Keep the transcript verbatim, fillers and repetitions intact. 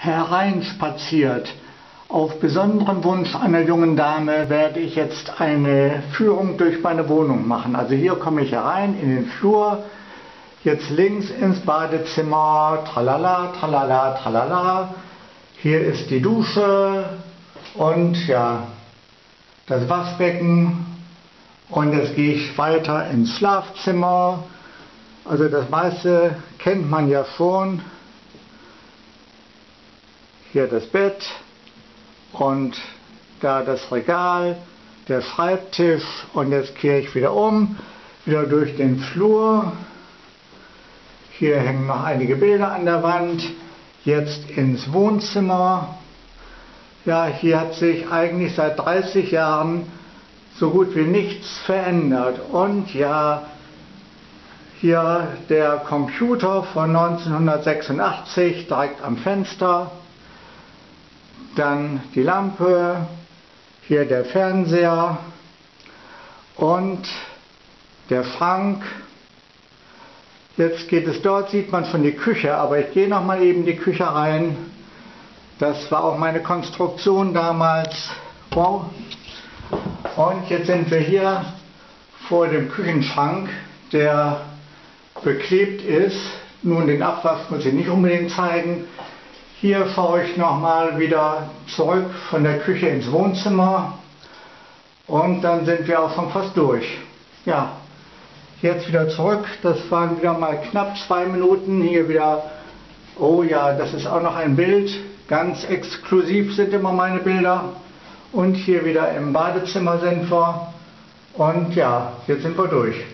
hereinspaziert. Auf besonderen Wunsch einer jungen Dame werde ich jetzt eine Führung durch meine Wohnung machen. Also hier komme ich herein in den Flur, jetzt links ins Badezimmer, tralala, tralala, tralala. Hier ist die Dusche und ja, das Waschbecken, und jetzt gehe ich weiter ins Schlafzimmer. Also das meiste kennt man ja schon. Hier das Bett und da das Regal, der Schreibtisch, und jetzt kehre ich wieder um, wieder durch den Flur. Hier hängen noch einige Bilder an der Wand. Jetzt ins Wohnzimmer. Ja, hier hat sich eigentlich seit dreißig Jahren so gut wie nichts verändert. Und ja, hier der Computer von neunzehnhundertsechsundachtzig direkt am Fenster. Dann die Lampe, hier der Fernseher und der Schrank. Jetzt geht es dort, sieht man schon die Küche, aber ich gehe noch mal eben die Küche rein. Das war auch meine Konstruktion damals. Wow. Und jetzt sind wir hier vor dem Küchenschrank, der beklebt ist. Nun, den Abwasch muss ich nicht unbedingt zeigen. Hier schaue ich nochmal wieder zurück von der Küche ins Wohnzimmer und dann sind wir auch schon fast durch. Ja, jetzt wieder zurück, das waren wieder mal knapp zwei Minuten. Hier wieder, oh ja, das ist auch noch ein Bild, ganz exklusiv sind immer meine Bilder. Und hier wieder im Badezimmer sind wir und ja, jetzt sind wir durch.